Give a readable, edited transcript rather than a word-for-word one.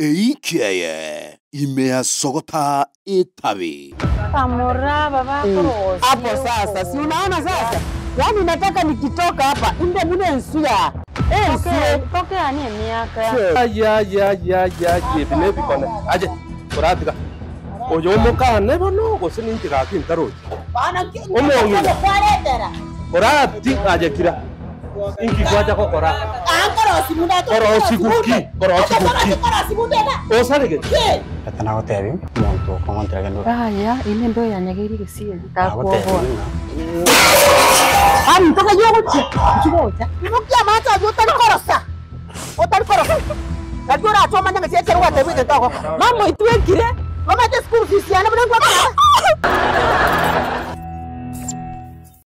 Eikeye imeasogota itabi. Amora baba korosi. Hapo sasa, si unaona sasa? Yaani nataka nikitoka hapa, inde mune nsuya. Toke ani miaka. Ya, bine bikone. Aje, kuratika. Oyo mukane bono gosininti gakintaroji. Bana Omongi. kwaretera. Korati aje kira. Inki kwaja ko kora. Korosi munda to. Korosi kuki. Korosi munda. Osarege. Atana gotebi monto kontra gendo. Aya, ine ndo yanyagiri gisiye takuobo. Ani toka yoguti. Kibota. Mukia mata yotani korosa. Otani korosa. Kadura atoma nyanga sese ruwa tebi toko. Mamo itwekire. Mama te school fees yana bwana kwa.